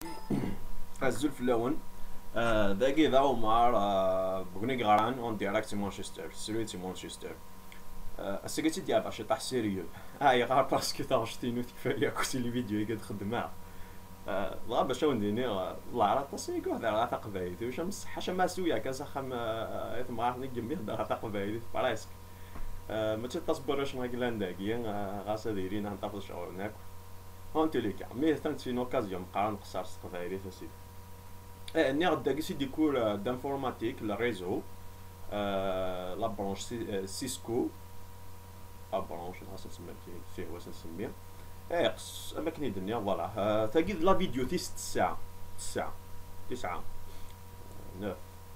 azul flawen dagi da Omar بغني غران اون ديريكت مانشستر سريتي مانشستر السكتي ديال باش طاح سيريو هاي غير باسكو تاعشتينو تكفى كوتي لي فيديو اللي كتخدمها لا باش نديني الله راه تصيكو هذا راه تقبايلي واش مصح حاجه ما سويا كاس خم يتمغارني جنبي هذا تقبايلي براسك ما تصبرش ما كلانداكي غاسا دايرين نطفش شعورناك اون تيليكا مي ثانت في اوكازيون قارن قصار تقبايلي فسيد ني غدا كي سي كور دانفورماتيك لا ريزو لا برونش سيسكو لا برونش خاصنا نسميها فيه واش نسميه قص اماكن الدنيا فوالا تاكيد لا فيديو تيس 9 9 9 9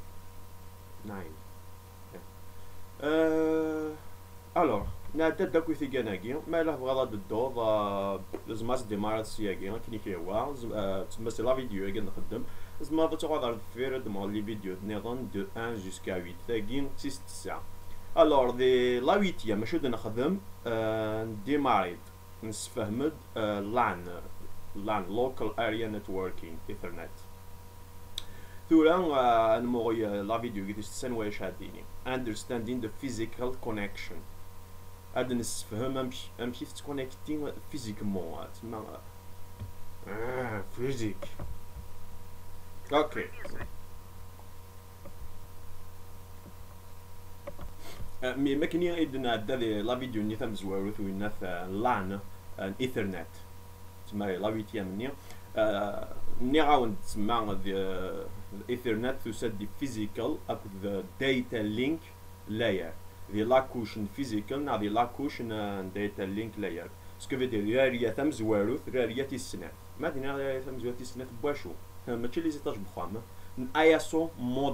الوغ نادا داكو في كاناكي مالا بغا الدور لازم ديمارات سياكي كني كيوا تما سي لا فيديو كي نخدم زعما تقعد فير دمر لي فيديو نظن دو 1 جوسكا 8 تاكي 6 9 الوغ دي لا 8 ماشي نخدم ديماريت نسفهمد LAN local area networking ethernet ثورا نموغي لا فيديو كي تستنى واش هاديني understanding the physical connection هاد نسفهم امشي تكونيكتي فيزيكمون تما فيزيك اوكي مي ماكني ايدنا هدا لا فيديو ني ثم زوارو ثوينا LAN ايثرنت تما لا فيتيام ني ني غاون تسمى الايثرنت تسد فيزيكال اكو داتا لينك لاير دي لاكوشن فيزيكال نا دي لاكوشن داتا لينك لاير سكو في دير راريا ثم زوارو راريا تيسنات ما دينا راريا ثم زوارو تيسنات بواشو ماشي لي زيتاج بخام اياسو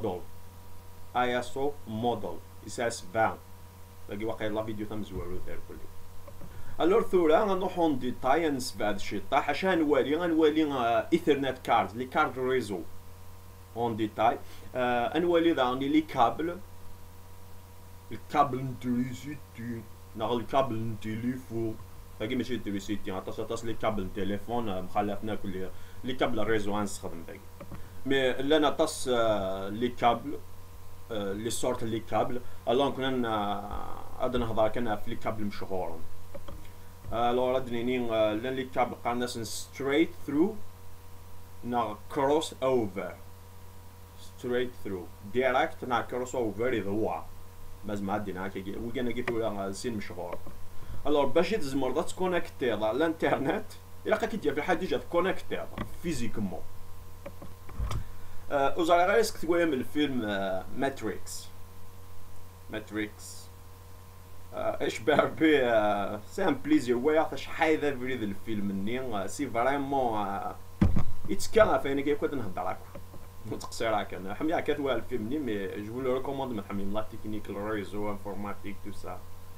موديل اساس بان باقي واقع لا فيديو ثم زوارو دار كلي الور ثورا غنروحو نديتاي نسبة هاد الشيء طاح اش غنولي ايثرنت كارد لي كارد ريزو اون ديتاي انولي داني لي كابل الكابل نتريسيتي ناغ الكابل نتيليفون باقي ماشي نتريسيتي عطاس لي كابل تليفون مخلفنا كل لي كابل ريزو غنستخدم باقي مي لا نطاس لي كابل لي سورت لي كابل الوغ كنا غادي نهضر كان في لي كابل مشهورين الوغ ردنيني لان لي كابل قالناس ستريت ثرو نا كروس اوفر ستريت ثرو ديريكت نا كروس اوفر يضوع مازال ما عندنا هكا وكان كيتولا سين مشهور الوغ باش تزمر تكونيكتي الانترنت الا كي دير في الحال ديجا تكونيكتي فيزيكمون وزاري غير اسك تقول من الفيلم ماتريكس اشبه به سي ان بليزير واي فاش حايده فريد الفيلم ني سي فريمون يتكا فين كيكون نهضر هكا متقصير هكا انا حمي هكا توا الفيلم ني مي جو لو ريكوموند ما حمي لا تكنيك الريزو انفورماتيك تو سا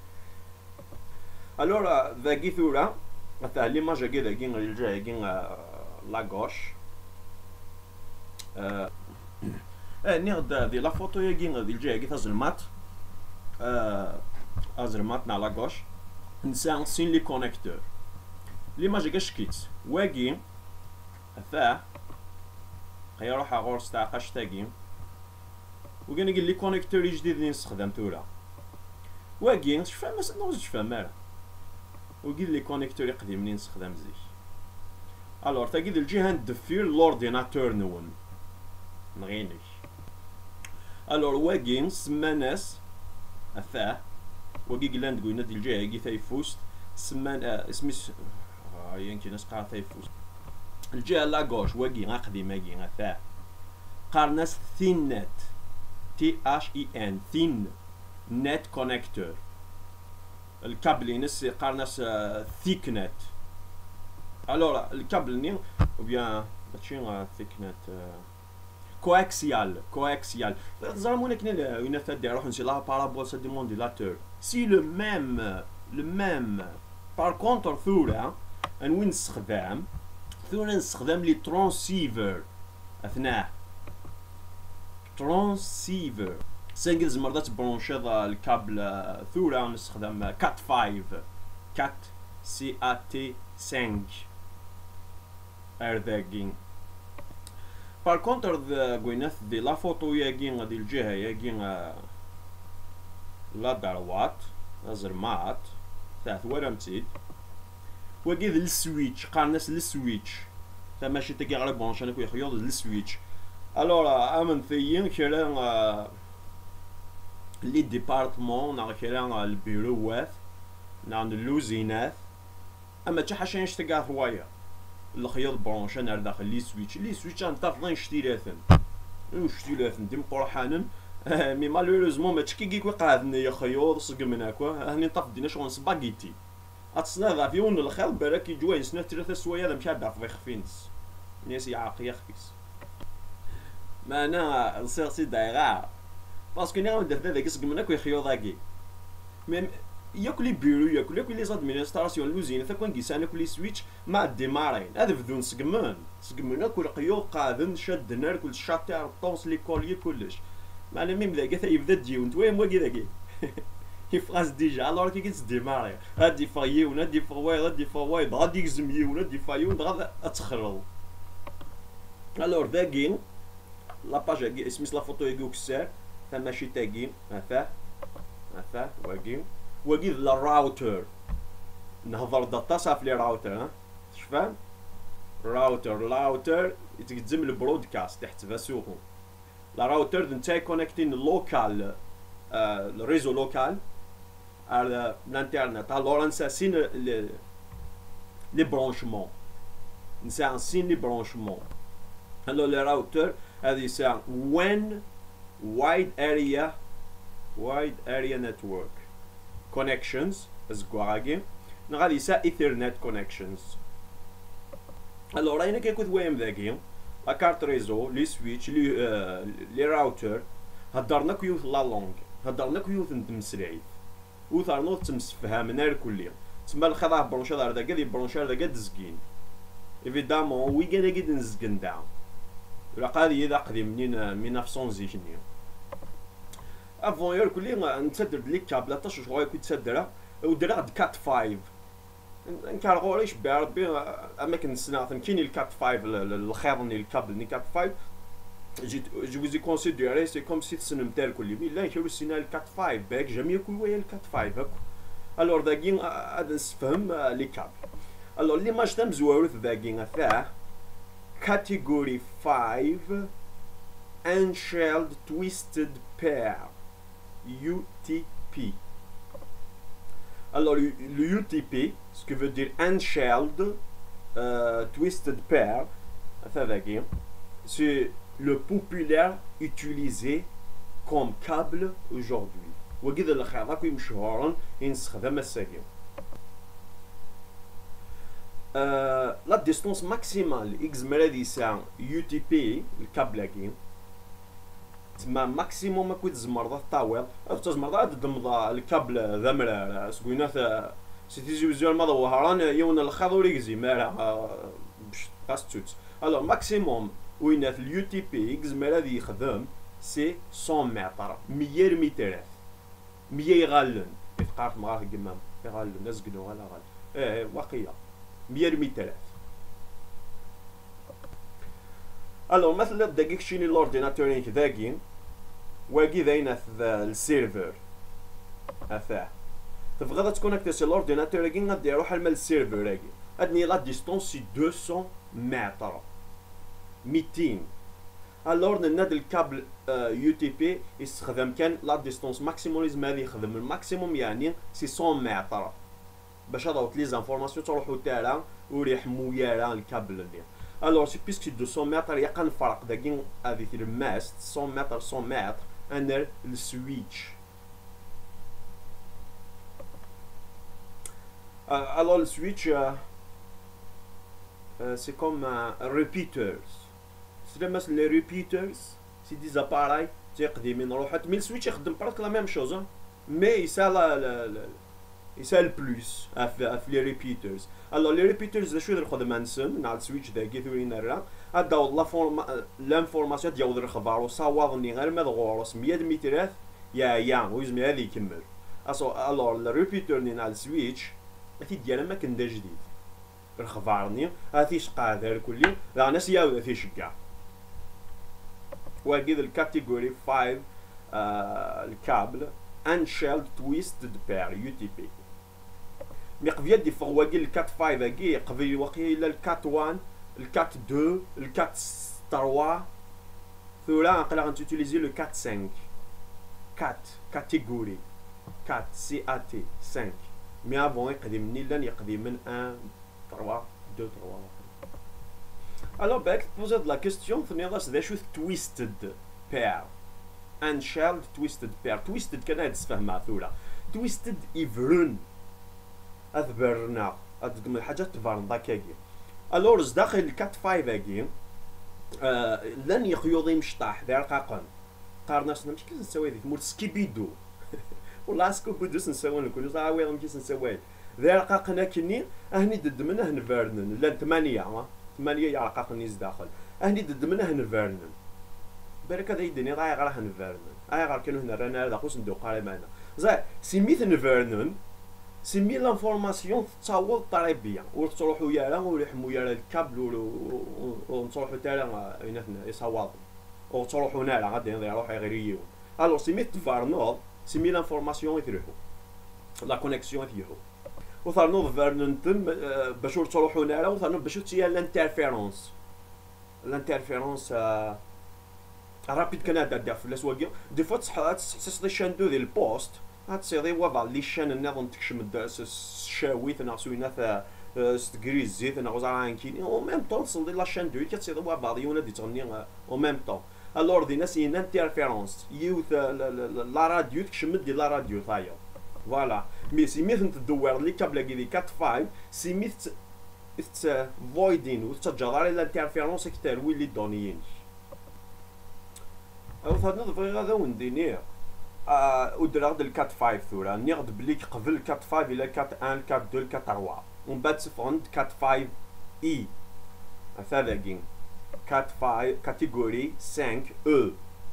الور ذاكي ثورا مثلا لي ماجا كي ذاكي الجاي كي لا غوش نغدا دي لا فوتو يجي غادي الجاي كي تزلمات ازرمات نا لا غوش نسان سين لي كونيكتور لي ماجي كاشكيت واكي ثا غيروح غورس تاع قاشتاكي وكان قال لي كونيكتور جديد اللي نستخدم تورا واكي نشفى ما نشفى مال وقال لي كونيكتور قديم اللي نستخدم زيك الوغ تا قيد الجهه ندفير لورديناتور نون نغينك الوغ واكي سماناس اثاه وكي قلنا تقولنا ديال الجهه كي ثايفوست سمان اسميس يمكن ناس قال ثايفوست الجهه لا غوش واكي قديمه كي اثاه قارناس ثين نت تي اش اي ان ثين نت كونيكتور الكابل نس قارناس ثيك نت الوغ الكابل ني او بيان ماشي ثيك نت coaxial. زعما كنا وين تدي روح نسي لا بارابول سا دي مونديلاتور سي لو ميم بار كونتر ثورا وين نستخدم لي ترانسيفر اثناء ترانسيفر سانكل زمر تبرونشي الكابل ثورا نستخدم كات 5 كات سي ا تي 5 ارداغين بار كونتر كوينات دي لا فوتو ياكي ديال الجهه ياكي لا دروات زرمات تاع ثورمتيد وكي ذا السويتش قارناس للسويتش تا ماشي تاكي غير بونش انا كوي خيوط للسويتش الوغ امن ثيين كيرا لي ديبارتمون نا كيرا البيروات نا اللوزينات اما تا حاشا نشتكا ثوايا الخيوط برونش انا داخل لي سويتش نتفضل نشتيلاتن نشتيلاتن ديم قرحانن مي مالوريزمون ما تشكيكي كوي قاعدني يا خيوط صقمنا كوا هاني نطفدينا شغل سباغيتي اتصنع في ون الخير براك يجوا يسنا ثلاثة سوايع هذا مشى ضعف خفينس ناس يعاقي يخفيس ما انا السيرسي دايرة باسكو ني غندير هذاك صقمنا كوي خيوطاكي مي ياكل بيرو ياكل لي زادمينستراسيون لوزين تا كون كيسانا كل سويتش مع الديمارين هذا بدون سقمنا كل قيود قادن شدنا كل شاطي الطونس لي كولي كلش معنا ميم ذاك يبدا تجيو نتوما مواكي ذاك يفراس ديجا الوغ كي كتديماري غادي فايون غادي فوايد غادي فوايد غادي يزميون غادي فايون غادي تخرل الوغ ذاكين لاباج اسميس لا فوتو يجيو كسار تا ماشي تاكين هفاه واكي لا راوتر نهضر داتا صافي لي راوتر ها شفان راوتر يتقدم البرودكاست تحت فاسوقو لا راوتر نتاي كونيكتين لوكال الريزو لوكال على الانترنت الوغ نساسين لي برونشمون نساسين لي برونشمون الوغ لي راوتر هذه ساعة وين وايد اريا نتورك كونيكشنز ازكواغي نغادي سا ايثرنت كونيكشنز الوغ راينا كيكون ويم ذاكي لا كارت ريزو لي سويتش لي راوتر هضرنا كيوث لا لونغ هضرنا كيوث نتمسلايت وثارنو تمسفهمنا الكليه تسمى الخضع برونشار داك دي برونشار داك دزكين ايفيدامون وي كانا كي نزكن دا ولا قادي اذا قديم منين 1900 زيجني افون يور كلي نتسدر لي كابلا تاش شغل كنت تسدرها ودرا د كات 5 نكارغوريش بربي اماكن السنه كاين الكات 5 الخيرني الكابل ني كات 5 je vous ai considéré c'est comme si تسنم تاع الكل مي لا كيلو السنه الكات 5 باك جميع كل ويا الكات 5 هاك الور داكين هذا نفهم لي كابل الور اللي ماش تم زوارو داكين ثاه category 5 unshelled twisted pair UTP. Alors le UTP, ce que veut dire unshelled twisted pair, c'est le populaire utilisé comme câble aujourd'hui. وكذا الخيارات كوي مشهورا ينستخدم الساكن. لا ديستونس ماكسيمال اكس مرادي ساعة UTP الكابل كي تما ماكسيموم ما كنت زمرضه طاويل تزمرضه تدمض الكابل ذا مرار سكوينات سيتي جوزيال ماذا وهران يون الخضر يجزي مرا باش تاستوت الوغ ماكسيموم وين في اليو تي بي اكس مراد يخدم سي 100 متر 100 مترات 100 يغالن يفقارت معاه قمام يغالن نزقدو على غال واقية 100 مترات الوغ مثلا دقيق شيني لورديناتور كذاكين واكي داينا السيرفر افاه تبغى تكونيكتي سي لورديناتور كي غادي يروح المال السيرفر راكي ادني لا ديستونس سي 200 متر 200 الوغ ناد الكابل يو تي بي يستخدم كان لا ديستونس ماكسيموم لازم هذه يخدم الماكسيموم يعني سي 100 متر باش هذا لي زانفورماسيون تروحو تاعها وريحمو يالا الكابل اللي الوغ سي بيسك 200 متر يقن فرق داكين هذه الماست 100 متر 100 متر انا السويتش alors le switch c'est comme repeaters c'est مثلا les repeaters c'est des appareils قديمين روحات مي السويتش يخدم برك لا ميم شوز مي يسال بلوس في لي ريبيترز alors les repeaters شو يدير خدم انسن مع السويتش داكي ثوري نرا هذا والله لانفورماسيون ديال الخبار وصاوغني غير ما غورس 100 مترات يا ويزمي هذه يكمل alors le repeater ني السويتش هاتي ديالها ما كان دا جديد الخبارني هاتي شقا هذا الكلي لا ناس ياو هاتي شكا واقي الكاتيجوري 5 الكابل انشيلد تويستد بير يو تي بي. مي قبل دي فوق واقي الكات 5 هاكي قبل واقي الى الكات 1 الكات 2 الكات 3 ثورا نقدر نتوتيليزي لو كات 5 4 كاتيجوري 4 سي ا تي 5 مي افون يقدم من لان يقدم من 1 3 2 3. Alors, ben, poser de la question, c'est شو twisted pair. Unshelled twisted pair. Twisted كان هاد تفهمها ثورة. Twisted يفرن. أذبرنا. أدقم الحاجات تفرن ذاكاكي. Alors, داخل الكات 5 هاكي لن يخيوضي مشطاح ذا رقاقا. قارناش مش كيس نسوي ذي تمور سكيبيدو. والله سكيبيدو سنسوي نكون صح ويلا كيس نسوي. ذا رقاقنا كني أهني ضد منه نفرنن. لان 8 8 يعرق نيز داخل أهني ضد منه نفرنن برك هذا يدني رايح راه نفرنن غير كانوا هنا رانا هذا خوش ندوق على معنا زي سميت نفرنن سمي لانفورماسيون تتصاوب طريبيا وتروحوا يالا ولحموا يالا الكابل ونروحوا تالا هنا يصاوب وتروحوا نالا غادي يروح يغريو الو سميت تفارنوض سمي لانفورماسيون يتروحوا لا كونيكسيون يتروحوا وثارنوض فيرننتم باش تروحوا نالا وثارنوض باش تيا الانترفيرونس رابيد كان هذا داف في الاسواق دي فوا تحسس دي شاندو ديال البوست هتصيدي وضع لي شان النظام تكشم الشاويت ناقصوينا ستكري الزيت ناقص كاين او ميم طون تصل لا شان دو كتصيدي وضع ديونا دي تغني او ميم طون الور دي ناس ين انترفيرونس يوث لا راديو تكشم دي لا راديو ثايا فوالا مي سميت تدور لي كابل كي 4 5 سميت فويدين وتجرى الانترفيرونس كتر ويلي دونيين او ثاني دغيا هذا وندينيه ودرا هاد الكات 5 ثورا نيغد بليك قبل الكات 5 الى الكات 1 الكات 2 الكات 3 ومن بعد تفوند كات 5 اي هذا كين كات 5 كاتيجوري 5 او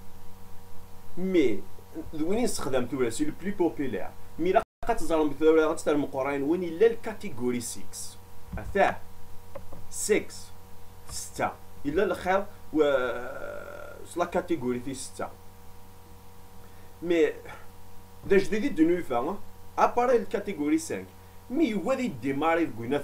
مي وين نستخدم ثورا سي لو بلو بوبولير مي لا كتزرم ثورا غتستعمل قرين وين الا الكاتيجوري 6 هذا 6 6 الا الخير و لا كاتيجوري في 6 مي دا جديد دو نوفا اباري الكاتيجوري 5 مي هو دي ديماري كوينات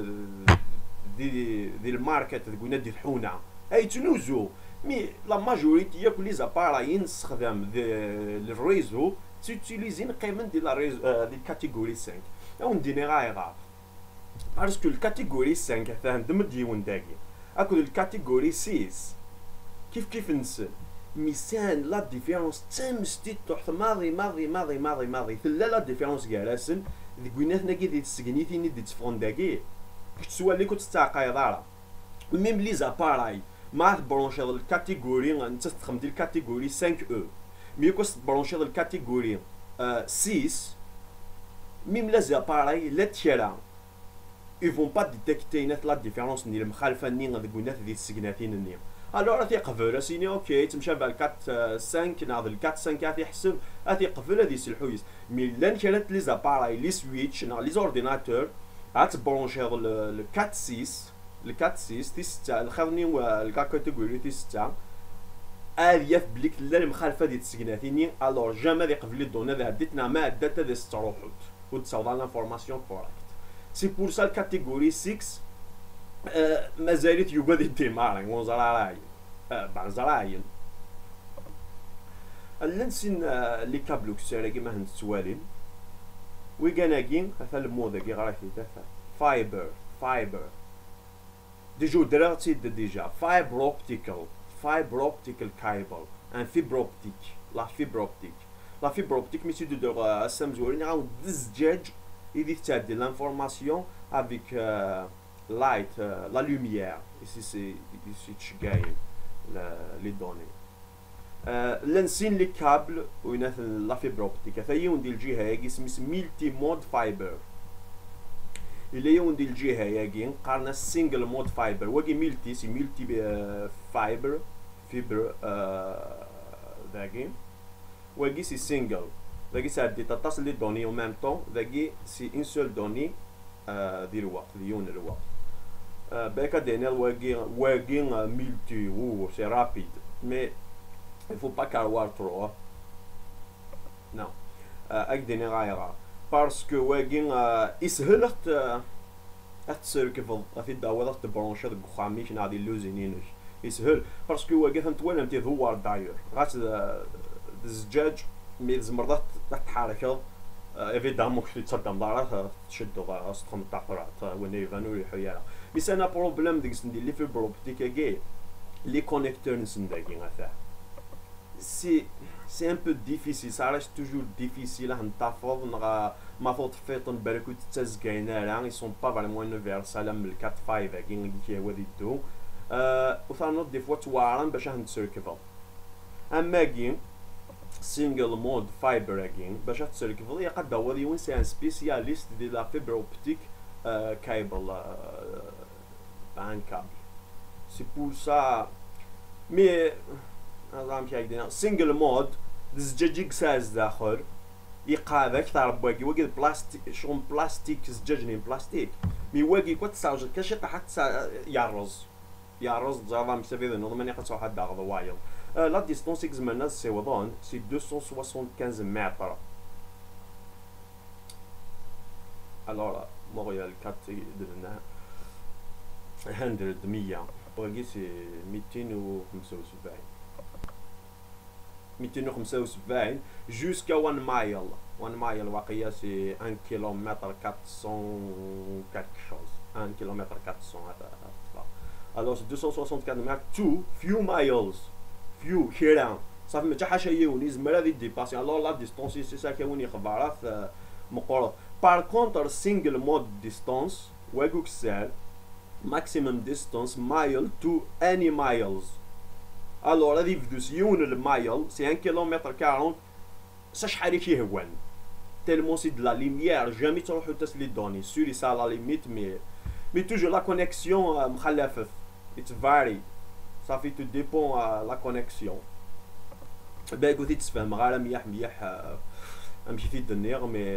دي الماركت كوينات دي الحونه اي تنوزو مي لا ماجوريتي ياك لي زاباراي نستخدم الريزو تيوتيليزين قيمه ديال الريزو دي الكاتيجوري 5 او نديني غايغا باسكو الكاتيجوري 5 فهم ديون داكي اكو الكاتيجوري 6 كيف نسى ميسان لا ديفيرونس تمستي تحت ماضي ثلا لا ديفيرونس كالاسن دي كويناتنا كي دي تسكنيتيني دي تفون داكي كتسوى اللي كنت تستعقى دارا ميم لي زاباراي ما تبرونشي الكاتيجوري انت تخدم ديال الكاتيجوري 5 او مي كنت تبرونشي الكاتيجوري 6 ميم لا زاباراي لا تشرا ils vont pas détecter la différence ni المخالفه ني غادي كوينات دي تسكناتين ني الو راه تيقبل سيني اوكي تمشى بال 4 5 ناض 4 5 تيحسب تيقبل هذه سي الحويس مي لان كانت لي زاباراي لي سويتش لي زورديناتور غاتبرونشي ل 4 6 ل 4 6 تي 6 الخرني والكاتيجوري تي 6 الياف بليك لا المخالفه ديال التسكناتيني الو جامي غادي قبل الدونا ذا ديتنا ما دات هذا التروحات وتصاوب لانفورماسيون كوريكت سي بور سا الكاتيجوري 6 مازالت يوغادي ديماري ونزراراي بعزراين اللنسين اللي كابلوك سيرا كيما هند السوالين ويغاناكين هذا الموضة كي غراكي دافع فايبر ديجو دراتي ديجا فايبر اوبتيكال كايبل ان فيبر اوبتيك لا فيبر اوبتيك ميسي دو اسام زوالين غاو دزجاج يدي تعدي لانفورماسيون افيك light, la lumière, ici c'est les données. لنسين لي كابل وينات لا فيبر اوبتيك هذا يوندي الجهه هاكي سميت ميلتي مود فايبر اللي يوندي الجهه هاكي قارنا سينجل مود فايبر واكي ميلتي سي ميلتي فايبر داكي واكي سي سينجل داكي سادي تتصل لي دوني او ميم طون داكي سي ان سول دوني ديال الوقت ديون الوقت باكا دينا واقين ميلتي سي رابيد مي il faut pas كاروار trop non اكدني غايرة باسكو واقين يسهل تسركفض في الدواء تبرونشا ديك خاميش نادي اللوزينينش يسهل باسكو واقي ثنتوالم تيدوار داير غات الزجاج مي زمرضات تحركه ايفيدامون كي تصدم دارات تشدو غاس تخم طاقرات وين يبانو يحيا بس انا بروبليم ديك ندير لي فيبر اوبتيك كاع لي كونيكتور نسنداكي غاتا سي ان بو ديفيسيل سا ريست توجور ديفيسيل نتافض نغا ما فوت فيطن بالكو تتزكاينا لا اي سون با فريمون يونيفرسال من 4 5 كي كي هو ديدو وثانوت دي فوا توارن باش نتسركفض اما كي سينجل مود فايبر كين باش تسركفض يقد هو ديون سي ان سبيسياليست دي لا فيبر اوبتيك كايبل ان كابل سي بور سا مي نظام شايدين سينجل مود زجاجيك ساز داخل يقابك تعرف واقي واقي بلاستيك شغل بلاستيك زجاجني بلاستيك مي واقي كوت ساوج كاش حتى يارز زعما مسافي نظن ماني قد واحد داغ وايل لا ديستونس اكزمنا سي وضون سي 275 متر الوغ موريال كات درنا 100 واقي سي 275 275 jusqu'à 1 mile 1 mile واقيا سي 1 كيلومتر 400 quelque chose 1 كيلومتر 400 هذا alors 264 متر تو few miles few كيران صافي ما حتى حاجه يوني زعما هذه ديباسي alors لا ديستونس سي سا كيوني خبارات مقرب par contre single mode distance واقوك سال maximum distance mile to any miles alors هذه فدوس يون المايل سي 1 كيلومتر 40 شحال كيهوان تيلمون سي دو لا ليميير جامي تروحو تسلي دوني سوري سا لا ليميت مي توجور لا كونيكسيون مخلفت ات فاري صافي تو ديبون لا كونيكسيون باك كنتي تفهم غير ميح امشي في الدنيا مي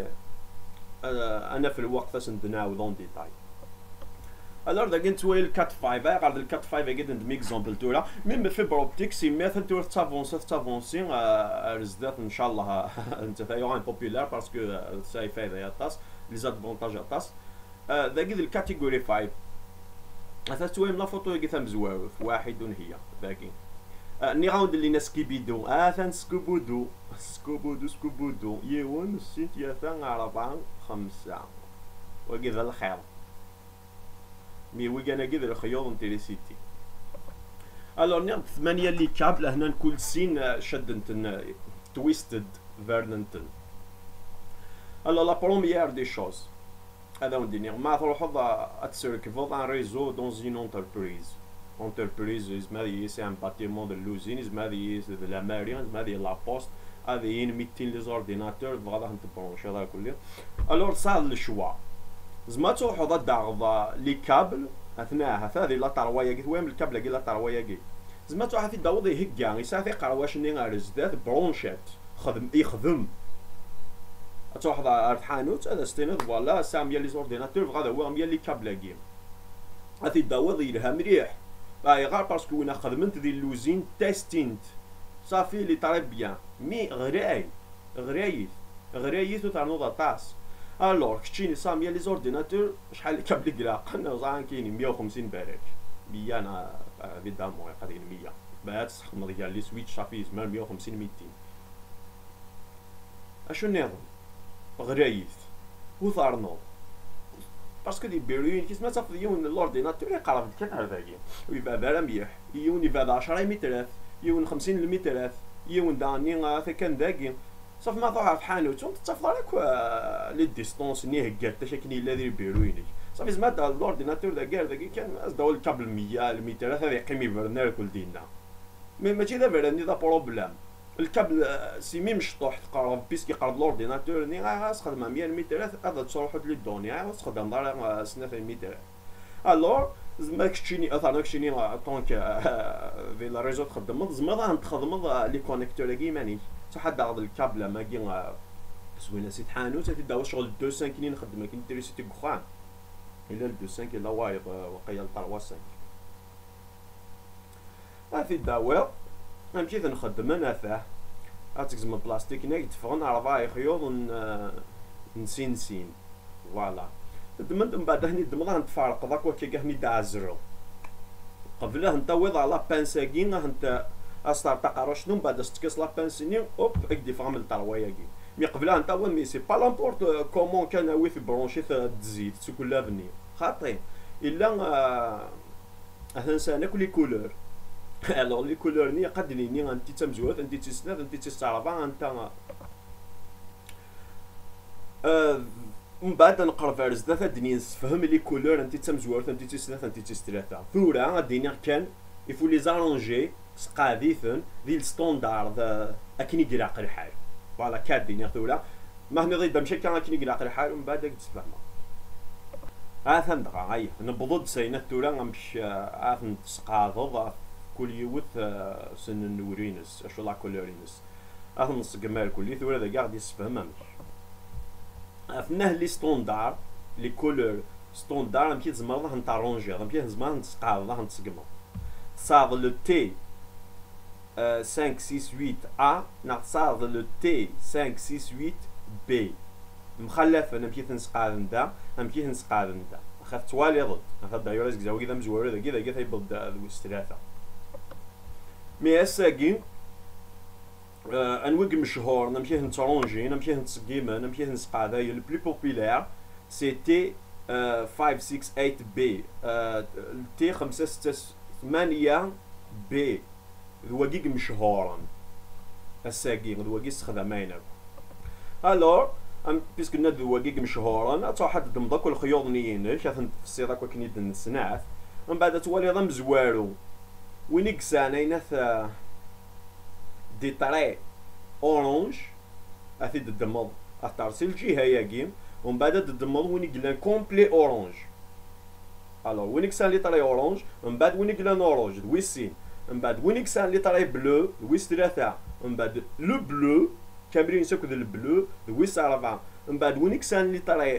انا في الوقت فاش ندناو دون ديتاي alors da gent wel 4 5 قاعد ال 4 5 قاعد ندم اكزامبل تولا ميم فيبر اوبتيك سي ميثود تور تافونسي رزدات ان شاء الله انت فايغ ان بوبولار باسكو ساي فايده ياطاس لي زادفونتاج ياطاس دا قد الكاتيجوري 5 هذا تويم لا فوتو قيت مزواوف واحد هي باقي ني راوند اللي ناس كيبيدو ثان سكوبودو سكوبودو يون سيت يا 4 5 وكذا الخير مي ويغانا كذا الخيوط انتريسيتي الوغ نعم 8 اللي كابل هنا كل سين شدنتن تويستد فيرننتن الوغ لا بروميير دي شوز هذا وندير ما تروحوا اتسيركفوا ان ريزو دون زين انتربريز اسمها سي ان باتيمون دو لوزين اسمها دو لا مارين اسمها لا بوست هذه 200 لي زورديناتور بغا نتبرونش هذا كله الوغ صار الشوا زعما تروحو داغ لي كابل اثناء هذه لا طروايه قيت وين الكابل كي لا طروايه كي زعما تروح في داوض يهكا يسافي قرواش ني غارزدات برونشات يخدم تروح الحانوت هذا ستينات فوالا ساميه لي زورديناتور غادا هو ميا لي كابل كي هذه داوض يلها مليح باي غير باسكو انا خدمت ذي اللوزين تيستينت صافي لي طري بيان مي غرايث وتعنوض طاس الوغ كتشيني ساميه لي زورديناتور شحال كابل كراق زعما كاينين 150 بارك بيانا ايفيدامون قادرين 100 بعد تستخدم ديال لي سويتش صافي يسمى 150 200 اشو نظام غرايث وثارنوض باسكو دي بيروين كيسما صافي يون لورديناتور يقرب كان هذاكي ويبقى بلا مليح يون يبقى 10 مترات يون 50 المترات يون داني كان داكي صافي ما تروح في حانوت تتفضل لك لي ديستونس ني هكا حتى شكل الذي بيروينك صافي زعما الاورديناتور داكي كان ازداو الكابل 100 المترات هذا يقيم يبرنا الكل ديالنا مي ماشي دابا راني دا بروبليم الكابل سي مي مشطوح تقرب بيسكي قرب الاورديناتور ني غاس خدمه 100 مترات هذا تروح لي دوني تخدم دار 2 مترات الوغ زعما كتشيني اثر كتشيني طونك في لا ريزو تخدم زعما تخدم لي كونيكتور كيماني حد هذا الكابل ما كاين زوينه سيت حانوت تبداو شغل 2 كاين نخدم كاين تريسيتي كخان الا 2 الا وايض وقيل 3 5 في الدواء نمشي نخدم انا فاه اتكزم البلاستيك ناك تفغن رباعي خيوط نسين فوالا تدمد من بعد هني دمضه نتفارق ذاك وكي هني دازرو قبله انت وضع لا بانساكين انت استار تقرا شنو من بعد استكس لا بانسيني اوب اكدي فهم الطرواياكي مي قبلها انت وين مي سي با لامبورت كومون كان وي في برونشي تزيد كل افني خاطي الا هنسى كل كولور الوغ لي كولور ني قد ني انت تمزوات انت تسناد انت تستعرض انت من بعد نقرا فارس ثلاثة دنيا نفهم لي كولور انت تمزوات انت تسناد انت تستلاثة ثورة غادينا كان يفو لي زارونجي سقاديثن ذي الستوندارد اكني يقراق الحال فوالا كادين ثورة ما هني ضيد مشي كان اكني يقراق الحال ومن بعد تفهمها ثندقة هاي نبضد سينا ثورة غنمش نتسقاضض كل يوث سن النورينس اشو لا كولورينس نص قمال كل ثورة ذا قاعد يسفهم فناه لي ستوندار لي كولور ستوندار نمشي تزمرضه نطارونجي نمشي نزمر نتسقاضضه نتسقمو صاد لو تي 5 6 8 A نصاد لو تي 5 6 8 B مخلفة نمشي نسقاضن دا نمشي نسقاضن دا خاف توالي ضد خاف دايرة زكزاو كذا مزورة ذا كذا كذا يبض دويس ثلاثة مي اساكي انوق مشهور نمشي نترونجي نمشي نتسقيمة نمشي نسقاضا هي البلو بوبيلار سيتي 5 6 8 B تي 5 6 8 B ذواقيق مشهورا الساقي ذواقيق استخدامينك الور بيسك ند ذواقيق مشهورا اتوحد دمضك الخيوط نيينش اثن تفسيرك وكنيد السناف من بعد تولي ضم زوارو وينيك سانينث دي طري اورانج اثيد الدمض اترسل جهه ياكيم ومن بعد الدمض وينيك لان كومبلي اورانج الور وينيك سان لي طري اورانج من بعد وينيك لان اورانج دويسين من بعد وين يكسان لي طري بلو دويس ثلاثة من بعد لو بلو كاملين يسكو ذا البلو دويس أربعة من بعد وين يكسان لي طري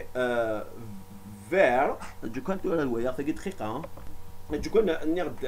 فير جو كنت ولا الويا ثقي دقيقة جو كنا نرد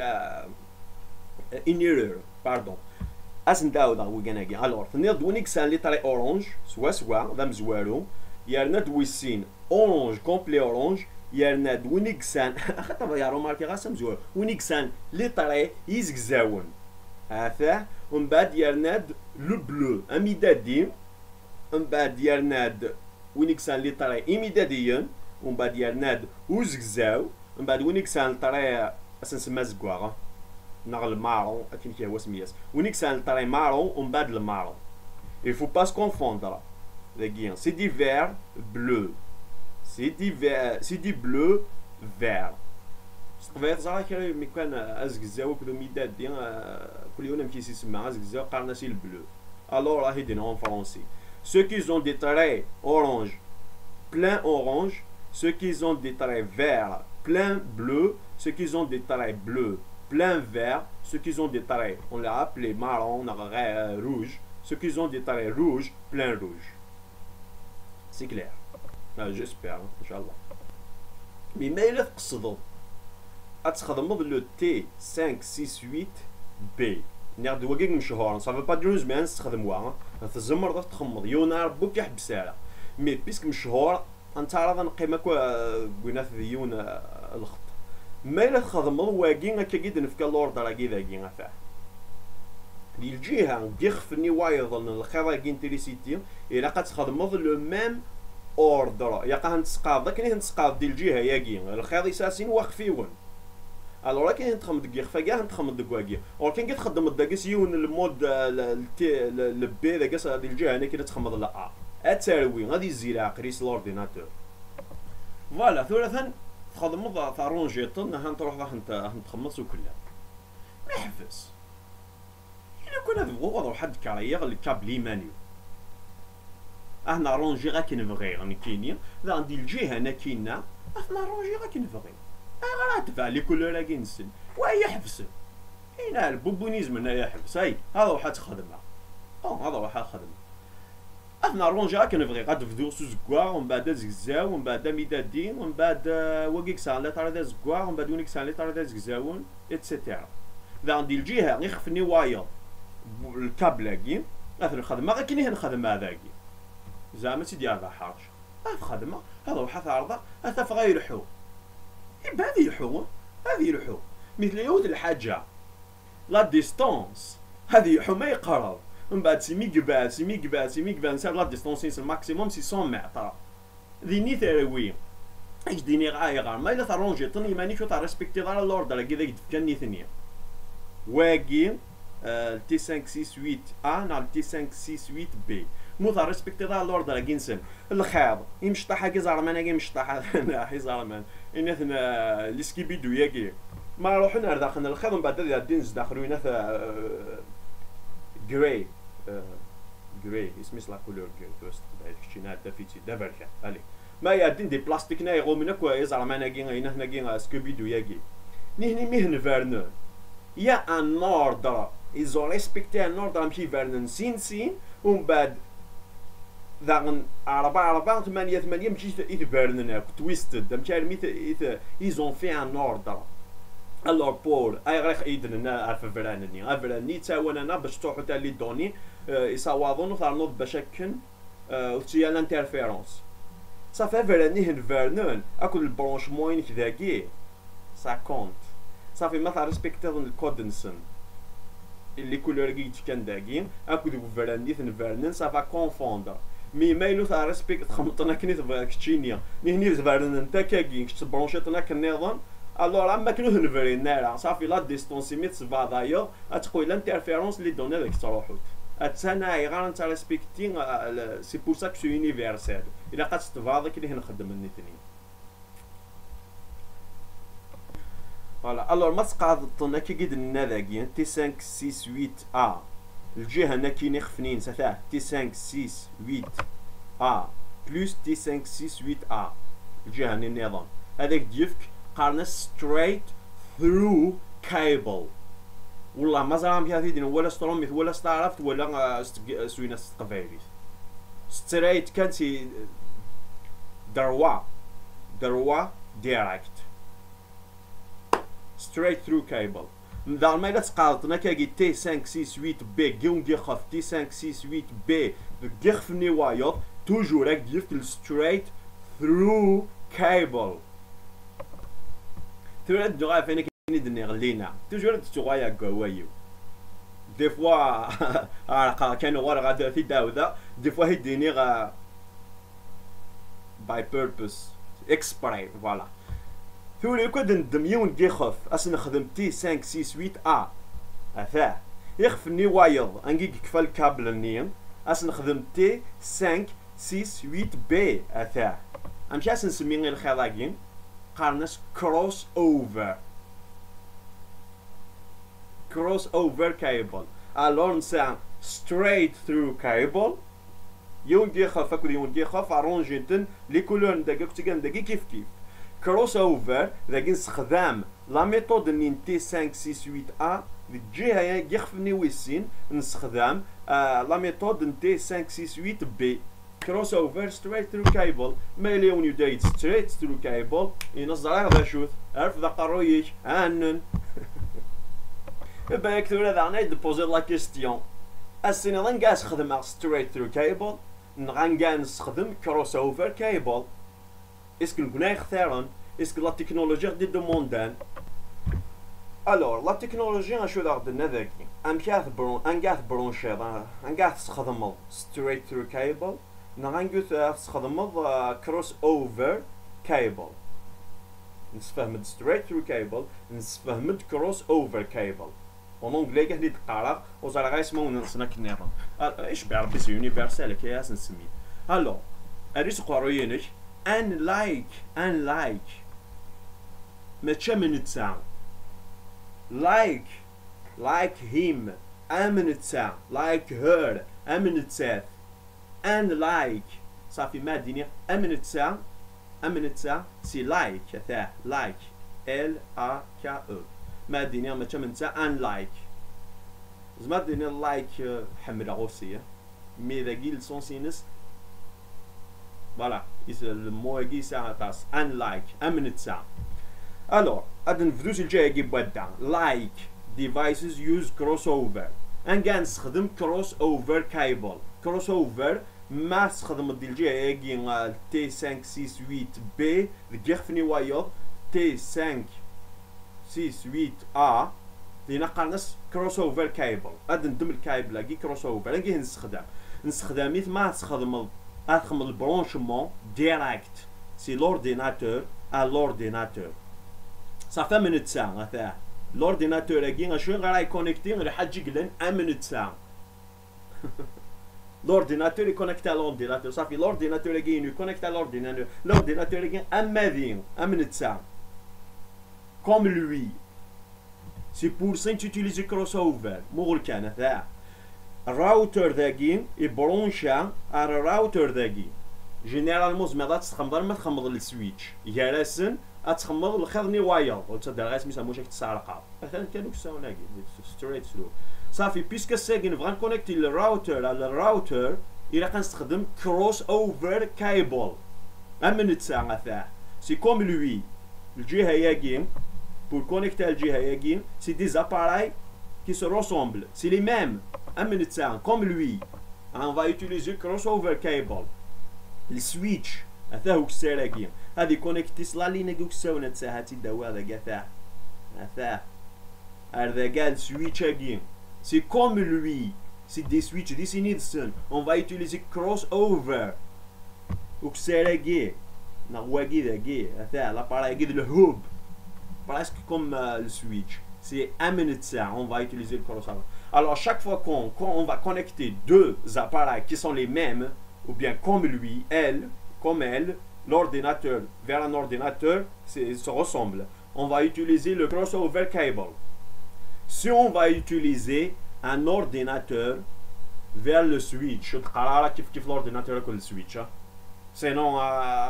إنيرور باردون أسن داود أو جناجي ألور نرد وين يكسان لي طري أورانج سوا ذا مزوالو يارنا دويسين أورانج كومبلي أورانج يرناد وينيكسان خاطر يا روماركي غاسم زوال وينيكسان لي طري يزكزاون هذا ومن بعد يرناد لو بلو اميدادي ومن بعد يرناد وينيكسان لي طري ايميداديا ومن بعد يرناد وزكزاو ومن بعد وينيكسان طري اسنسما زكواغا نغ المارون اكن كي هو سمياس وينيكسان طري مارون ومن بعد المارون il faut pas se confondre c'est du vert bleu c'est du bleu vert. صافي زعما مي كان ازكزاو كلو ميداد ديال كل يوم كيسي يسمى ازكزاو قالنا سي البلو الور راهي دينا en français ceux qui ont des traits orange plein orange ceux qui ont des traits verts plein bleu ceux qui ont des traits bleus plein vert ceux qui ont des traits on l'a appelé marron rouge ceux qui ont des traits rouges plein rouge c'est clair. J'espère, Inch'Allah. Mais ما إلا تقصدوا أتخدموا لو تي 5 6 8 بي ناخذ وقيق مشهور صافي با دير زمان تستخدموها تزمر تخمض يونا ربك يحبسها مي بيسك مشهور انت راه نقيمه قلنا في ديون الخط ما إلا تخدموا واقين كيد نفك اللوردر كي ذاكي فاه ديال الجهه يخفني وايض الخير كي انتريسيتي الا قتخدموا لو ميم اوردر ياقا هنتسقاض كاين هنتسقاض ديال الجهه ياكي الخير يساسين واخفيون الوغ كاين تخمد كاع فكاع نتخمد كواكي اور كاين كتخدم داكس يون المود البي داكس ديال الجهه هنا كاين تخمد لا اتاروي غادي يزير عقريس لورديناتور فوالا ثلاثا تخدم طارونجيطن هنتروح هنتخمص كلها ما يحفز الا كنا نبغوا نروح حد كارير الكابلي مانيو احنا رونجي غا كنبغي غنكيني ذا عندي الجهه هنا كاينه احنا رونجي غا كنبغي غير تبع لي كل راه كينسن وهي حفس هنا البوبونيزم هنايا حفس هاي هذا واحد خدمه هذا واحد خدمه احنا رونجي غا كنبغي غتبدو سوزكوا ومن بعد زكزاو ومن بعد ميدادين ومن بعد وكيك سان طرا زكوا ومن بعد ونيك سان طرا زكزاون اتسيتيرا ذا عندي الجهه غير خفني وايض الكابلاكي هذا الخدمه غير كي نخدم هذاكي زعما سيدي هذا حاج هذا خدمه هذا واحد عرضه هذا فغا يلحو هذه يلحو هذه يلحو مثل يود الحاجه لا ديستونس هذه يلحو ما يقرب من بعد سي ميقبال نسال لا ديستونس الماكسيموم 600 متر ذيني ثروي ايش ديني غايغار ما الا ترونجي طني ماني شو تاع ريسبكتي دار لوردر كذا يدفكني ثنيه واقي تي 568 ا نال تي 568 بي مو تاع ريسبكتي دار لوردر كينسن الخاض يمشطح كي زعما انا كي مشطح حي زعما ان ثنا ليسكيبيدو ياكي ما روحنا داخلنا الخاض من بعد الدين داخلوا هنا جراي جراي اسمي لا كولور جراي بس بعد كشينا دافيتي دافركا علي ما يدين دي بلاستيك نا يغو منك زعما انا كي هنا كي سكوبيدو ياكي نهني مهن فيرنون يا ان اوردر إذا ريسبكتي ان اوردر مشي فيرنون سين ومن بعد ذاغن 4 8 مشي إذ فيرنون تويستد مشي ميت إذ في ان اوردر الور بول اي غير ايدنا عارف فرانني افراني تاوانا باش تروحو تاع لي دوني يصاوضون وثارنوض باش هكن وتيا الانترفيرونس صافي فراني هن فيرنون اكل البرونشمون كذاكي سا كونت صافي ما ريسبكتي الكودنسن اللي كولور كي كان داكين اكل فراني هن فيرنون صافا كونفوندر مي مايلو ثا ريسبكت خمطنا كني تشينيا نهني فيرنون انت كاكين كتبرونشيتنا كنيضون الوغ اما كنو هنفري نارا صافي لا ديستونسي ميت سبا دايوغ اتقوي لانترفيرونس لي دوني داك تروحوت اتسانا غير انت ريسبكتين سي بور سا كو سو يونيفرسال الا قد تفاضل كي نخدم النثنين فوالا الوغ ما تقاضطنا كي قد النذاكين تي 568 ا الجهه هنا كي نخفنين سافاه تي 568 ا بلس تي 568 ا الجهه النظام هذاك ديفك قارنا straight through cable والله ما زعما فيها ثيدين ولا ستروميث ولا استعرفت ولا سوينا استقفايريث straight كانتي دروا ديريكت straight through cable مدار ما إلا تقاطنا كاكي تي 568 بي كيون كيخف تي 568 بي كيخف نوايض توجور هاك ديفك straight through cable تولد دوغا فينك ندني غلينا توجور تغايا كوايو دي فوا كانوا غير غادا في داودا دي فوا هيديني غا باي بيربوس اكسبراي فوالا ثوري كود ندميون كيخف اس نخدم تي 568 ا افاه يخفني وايض انكي كفا الكابل النيم اس نخدم تي 568 بي افاه امشي اس نسمي غير الخلاقين قارناس كروس اوفر كايبل الور نسا ستريت ثرو كايبل يون كيخاف اكل يون كيخاف ارونجيتن لي كولور داك كتكان داك كيف كروس اوفر داك نستخدم لا ميثود نين تي 568 ا الجهه يخفني ويسين نستخدم لا ميثود تي 568 بي كروس اوفر ستريت ثرو كايبل ما يليون يدايت ستريت ثرو كايبل ينزل هذا شوف عرف ذا قرويش عنن باك ثورة ذا ديبوزي لا كيستيون السنة ظن كاع نستخدم ستريت ثرو كايبل نغان كاع نستخدم كروس اوفر كايبل اسكو نكون اختارن اسكو لا تكنولوجيا دي دوموندان الور لا تكنولوجيا شو ذا عندنا ذاكي انكاث برونشي انكاث تستخدم ستريت ثرو كايبل نغانقوث تستخدم كروس اوفر كايبل نسفهمد ستريت ثرو كايبل نسفهمد كروس اوفر كايبل ونونجلي كاع تقرا وزرا غا اسمو نسنا كنيرا ايش بيعربي سي يونيفرسال كياس نسمي الو اريس قروينك ان لايك ما تشمن تسع like him امن تسع like her امن تسع ان لايك صافي ما ديني امن تسع سي لايك ثاه لايك ال ا ك او ما ديني ما تشمن تسع ان لايك زعما ديني لايك حمله غوسيه مي ذا كيل سونسينس فوالا المو كي ساعه تاس ان لايك امن تسع الو اد نفدوس الجاي كي بدا لايك devices use crossover انقا نستخدم كروس اوفر كايبل. كروس اوفر ما تستخدم ديال الجهه هاكي تي 5 6 8 بي دكيخفني وايض تي 5 6 8 ا لينا قارنس كروس اوفر كايبل. غادي ندم الكايبل هاكي كروس اوفر نجي نستخدم مثل ما تستخدم البرونشمون ديريكت سي لورديناتور ا لورديناتور صافي من تسع تاع لورديناتور هاكي شنو غير يكونيكتي غير حاجه قلن من تسع l'ordinateur est connecté à l'ordinateur. Ça fait l'ordinateur est connecté à l'ordinateur. L'ordinateur est un minute. Comme lui. C'est pour ça que tu utilises crossover. Moulkan, ça. Router d'agin est branché à un router d'agin. Généralement, je me dis le switch. Il y a la scène, je me dis le khadni wire. On se dit que c'est un mouche qui s'arrête. مثلا كانوا كساونا straight through. صافي بيسكو ساكن نبغى نكونيكتي الراوتر على الراوتر الى كنستخدم كروس اوفر كايبل من الساعه تاع سي كوم لوي الجهه ياكين بور كونيكتي الجهه ياكين سي دي زاباراي كي سو روسومبل سي لي ميم من الساعه كوم لوي on va utiliser crossover cable السويتش هذا هو كساراكين هذه كونيكتي صلا لينا كساونا تاع تيداو هذا كاع تاع هذا هذا كاع السويتش هاكين. C'est comme lui. C'est des switches, des Nilsson. On va utiliser crossover. Ou que c'est la guerre. L'appareil de le hub. Presque comme le switch. C'est un minute ça. On va utiliser le crossover. Alors, chaque fois qu'on va connecter deux appareils qui sont les mêmes, ou bien comme lui, elle, comme elle, l'ordinateur vers un ordinateur, se ressemble. On va utiliser le crossover cable. Si on va utiliser un ordinateur vers le switch, l'ordinateur que le switch. Sinon,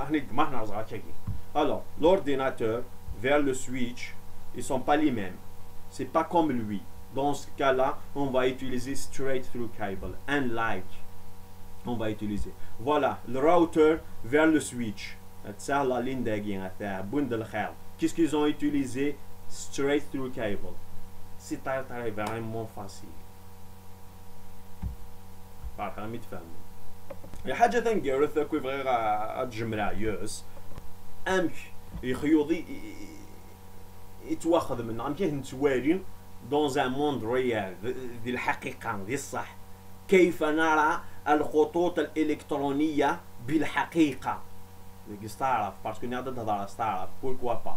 alors, l'ordinateur vers le switch, ils ne sont pas les mêmes. C'est pas comme lui. Dans ce cas-là, on va utiliser straight through cable, unlike. On va utiliser. Voilà, le router vers le switch. Qu'est-ce qu'ils ont utilisé? Straight through cable. C'est très vraiment facile. بارك راهم يتفاهموا. حاجة ثانية رثا كيف غير أتجمع يوس أمك يخيوضي يتواخذ منه أمك نتواري dans un monde réel ذي الحقيقة ذي الصح كيف نرى الخطوط الإلكترونية بالحقيقة. تعرف باسكو نقدر تهضر تعرف بوركوا با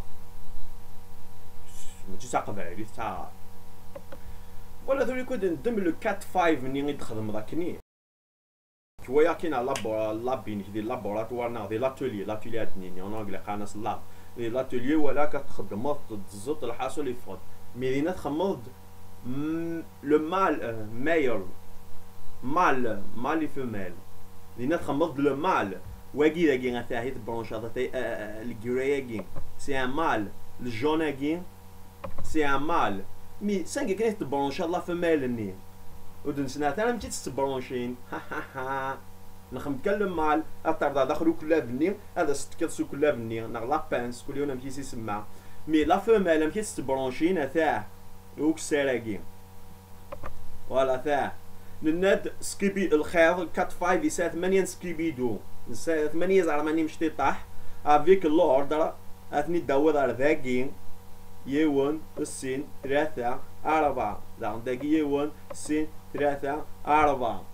ماشي ساقبالي تعرف ولا ذولي كود ندم لو 4 5 مني نخدم ذاكني كوايا كاين لابين ديال لابوراتوار ديال لاتولي دنيني اون انجلي قانص لاب لاتولي ولا كتخدم تزط الحاصل يفقد مي لينا تخمض لو مال مايل مال فيميل لينا تخمض لو مال واقي داكي غتاهي تبرونشا الكرياكي سي ان مال الجوناكي سي ان مال مي سانكي كاين تبرونشا لا فيميل ني ودن سنات انا مشيت تبرونشين ها نخمكلم مال اطردا داخلو كلها بني هذا ستكسو كلها بني نغلا بانس كل يوم مشي يسمع مي لا فيميل مشيت تبرونشين تاع اوك سيراكي ولا تاع نناد سكيبي الخير 4 5 يسا 8 سكيبي دو 8 زعما ماني مشتي طاح افيك اللوردر اثني داود على ذاكي يون السين 3 4 داكي يون السين 3 4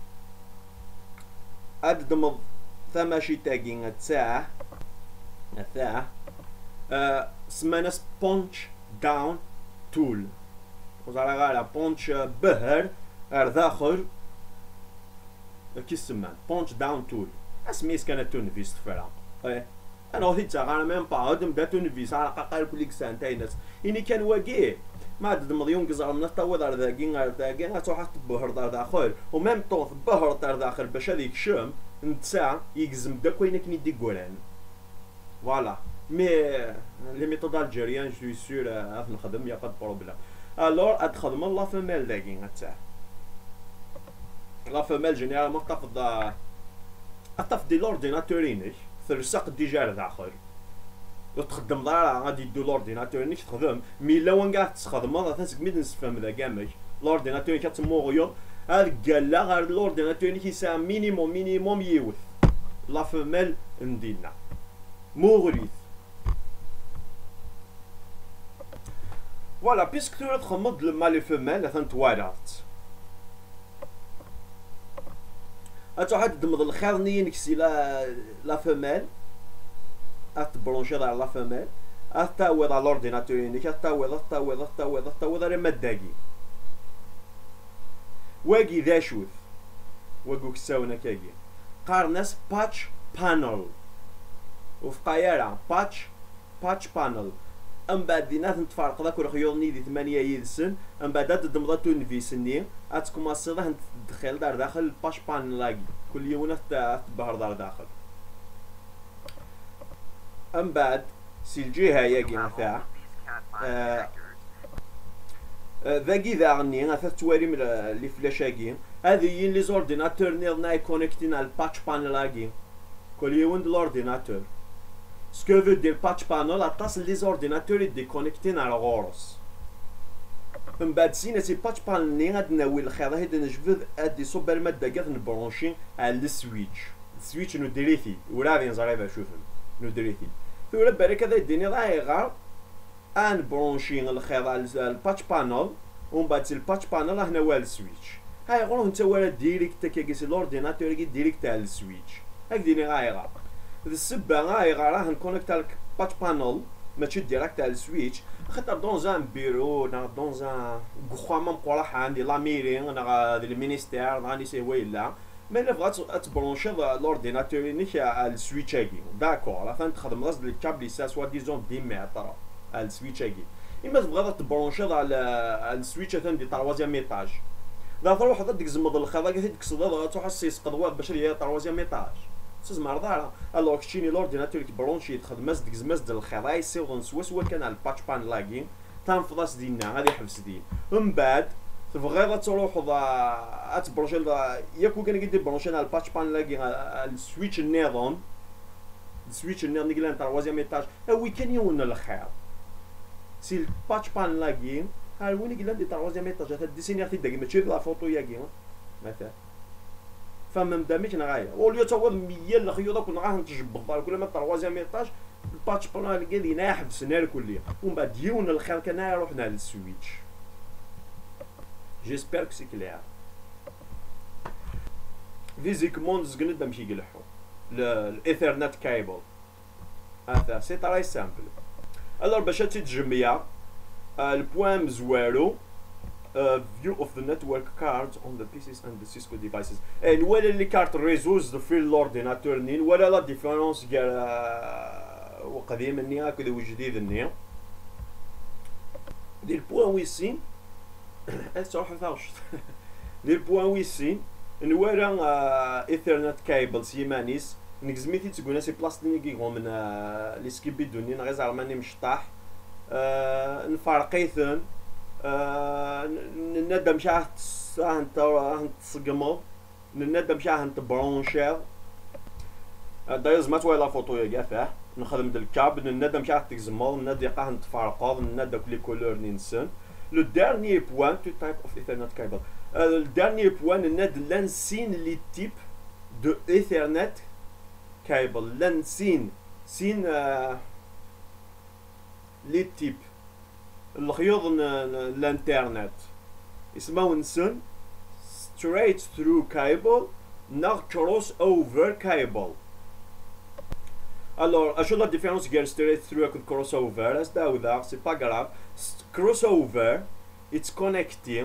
أدمض ثماشي تاقين التاع سمانا سبونش داون تول وزارة غالا بونش بهر داخل كي سمان بونش داون تول اسميس كانت تونفيس تفرع انا وهيت غانا ميم با ادم دا تونفيس على قاقال كل كسان تاينس اني كان واقيه ما دم يوم كزار من الطوض على ذاكين تروح تبهر داخل وميم طوف بهر داخل باش هذيك شم نتساع يجزم داك وين كني دي غوران فوالا مي لي ميثود الجيريان جو سور اف نخدم يا با بروبليم الور اتخدم لا فيميل داكين نتساع لا فيميل جينيرالمون تفضي لورديناتورينك ثرسق ديجا داخل تخدم ضرا غادي يدو لورديناتور انك تخدم مي لا وين كاع تخدم هذا تسك ميد نسفهم ذا كامل لورديناتور كتمو غيوض هاد قال لا غير لورديناتور كيساع مينيموم يوث لا فمال ندينا مغريث. فوالا بيسك تو تخمض لما لي فمال اثن توالعت اتوحد دمض الخير نينكسي لا فمال اتبرونشي على لا فمال اتاوض على لورديناتور ينك اتاوض على مداكي واقي ذا شوث واقوك ساونا كاكي قارناس باتش بانل وفي قايرة باتش بانل ام بعد دينات نتفارق ذاك الخيولني دي 8 يدسن ام بعد تدمضا تونفيسني اتكوماسي ذا تدخل دار داخل الباش بانل لاقي كل يوم تبهر دار داخل ام بعد سي الجهة ياقي مثلا ذاكي ذا غني غاثا توالي من لي فلاشاكي هذه لي زورديناتور نيرنا كونيكتين على الباتش بانل لاقي كل يوم لورديناتور سكو فو دير باتش بانل اطاس لي زورديناتور دي كونيكتين على غورس من بعد سينا سي باتش بانل ني غاد ناوي الخير هيدا نجبد ادي صوب الماده كاع نبرونشي على السويتش نو دريثي ولا غادي نزريبها شوفن نو دريثي ثورا بالك هذا يديني راهي غار ان برونشين الخير على الباتش بانل ومن بعد سي الباتش بانل هنا هو السويتش هاي غور انت ولا ديريكت كيسي لورديناتور كي ديريكت على السويتش هاك ديني راهي غار هذا السبه راهي غار راه نكونيكت على الباتش بانل ماشي ديريكت على السويتش خاطر دون ان بيرو نا دون ان غخوامون قراح عندي لا ميري نا المينيستير راني سي ويلا مي لا بغات تبرونشي لورديناتور نيك على السويتش هاكي داكور راه تخدم راس الكابل سا سوا ديزون 10 متر على السويتش هاكي اما تبغى تبرونشي على السويتش ثاني دي طروازيام ايطاج لا تروح ديك زمض الخضا كي تكسد تروح السيس قضوات باش هي طروازيام ايطاج سيز مرضى الوغ كشيني لورديناتور كي برونشي تخدم ديك زماز ديال الخضا يسيوض سوا كان على الباتش بان لاكين تنفضاس ديالنا غادي يحبس دين من بعد تبغي تروح تبرونشي ياك كان كيدير برونشي على الباتش بان لاكين على السويتش النظام السويتش النظام كي لان طروازيام ايطاج هو كان يون الخير سي الباتش بان لاكين ها وين كي لاندي طروازيام ايطاج هاد ديسينيغ تيداكي ماشي لا فوتو ياكي مثلا فما مداميش نغايا وليو تا مية الخيوط كنا غا نتجبط كل ما طروازيام ايطاج الباتش بان كي دينا حبسنا الكليه ومن بعد يون الخير كنا رحنا للسويتش جيسبر كو سي كلير فيزيكمون زقنا ماشي يقلحو الايثرنت كايبل هذا سي تري سامبل الوغ باش تتجمع البوان مزوالو view of the network cards on the PCs and the Cisco devices and ولا اللي كارت ريزوز في الاورديناتور نين ولا لا ديفيرونس كاع وقديم ني هكذا وجديد ني دي البوان ويسين صراحه فاوش دي البوان ويسين نورا ايثرنت كايبل سيمانيس نكزميتي تقولنا سي بلاستيك كيغو من لي سكيبي دوني غير زعما مشطاح نفرقيثن ندم شاه انت تصقمو ندم شاه انت برونشير دايز ما تويلا فوتو يا فاه نخدم ديال الكاب ندم شاه تزمو ندي قاه نتفرقو ندك لي كولور ننسن لو ديرني بوين تو تايب اوف ايثرنت كابل الديرني بوين ند لانسين لي تيب دو ايثرنت كابل لانسين سين لي تيب الخيوط الانترنت اسمه نسن straight through cable نا cross over cable. Alors, اشو لا ديفيرونس بين straight through و cross over؟ هذا سي با غراف. cross over it's connecting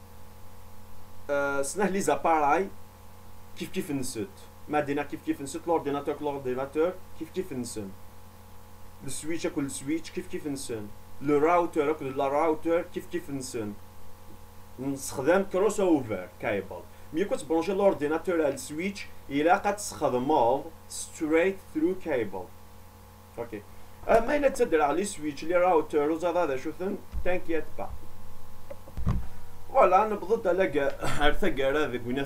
سنه لي زاباراي كيف نسد ما دينا كيف نسد لورديناتور كيف نسن السويتش كل سويتش كيف نسن لو راوتر لا راوتر كيف نسن نستخدم كروس اوفر كايبل ملي كنت برونشي لورديناتور على السويتش الا كتستخدمو ستريت ثرو كايبل اوكي ما الا تدير على سويتش لي راوتر وزاد هذا شوفن تانكيات با فوالا نبض على ارثقر هذا قلنا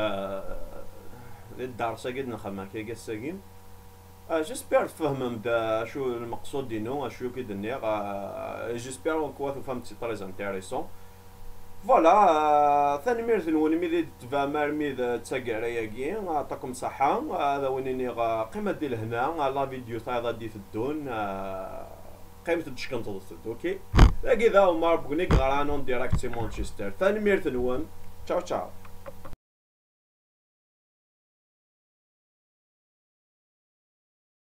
في الدرسه قد نخدم هكا ساكين جيسبير تفهمم دا شو المقصود دينو شو كيدني جيسبير كوا فهمت سي تري انتريسون فوالا ثاني نون ميدي تبع مرمي تاكراياكي عطاكم صحة. هذا وينيني قيمة ديال هنا لا فيديو تاع غادي تدون قيمة تشكن تضسد اوكي. لاكي ذا هما بغنيك غرانون ديراكتي مانشستر. ثاني نون تشاو تشاو.